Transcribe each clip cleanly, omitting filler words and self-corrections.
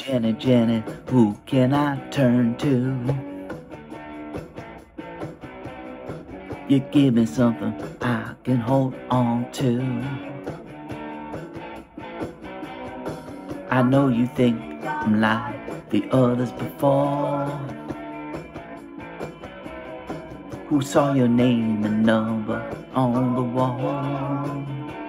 Jenny, Jenny, who can I turn to? You give me something I can hold on to. I know you think I'm like the others before, who saw your name and number on the wall.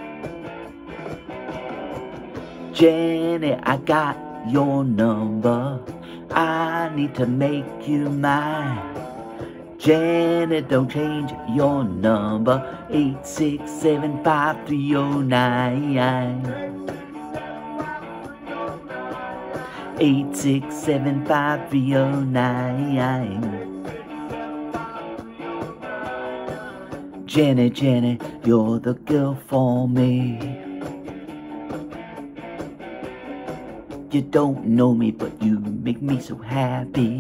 Jenny, I got your number, I need to make you mine. Jenny, don't change your number, 8675309. 8675309. Jenny, Jenny, you're the girl for me. You don't know me, but you make me so happy.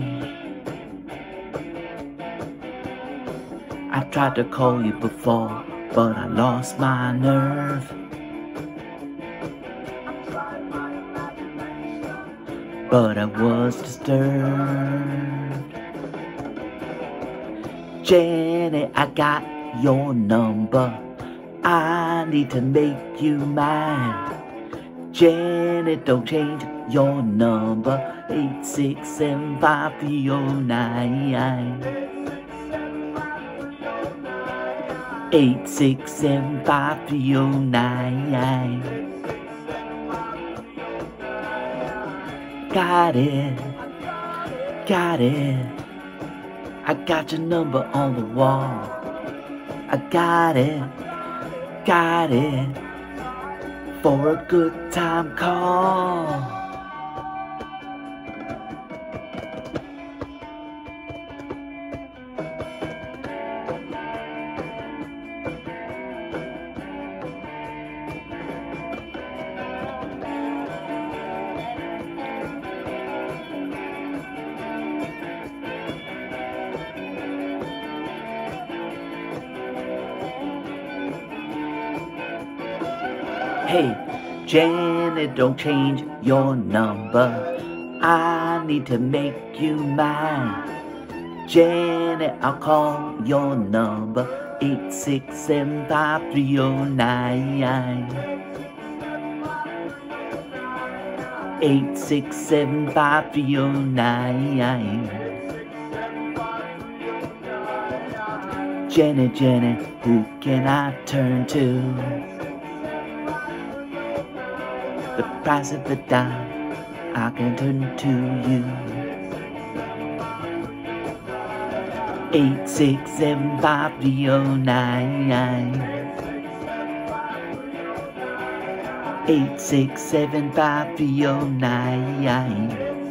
I tried to call you before, but I lost my nerve. But I was disturbed. Jenny, I got your number, I need to make you mine. Jenny, don't change your number, 8675309. 8675309. Got it, got it. I got your number on the wall. I got it, for a good time call. Hey, Jenny, don't change your number, I need to make you mine. Jenny, I'll call your number, 8675309. 8675309. Jenny, Jenny, who can I turn to? The price of a dime, I can turn to you. 8675309. 8675309.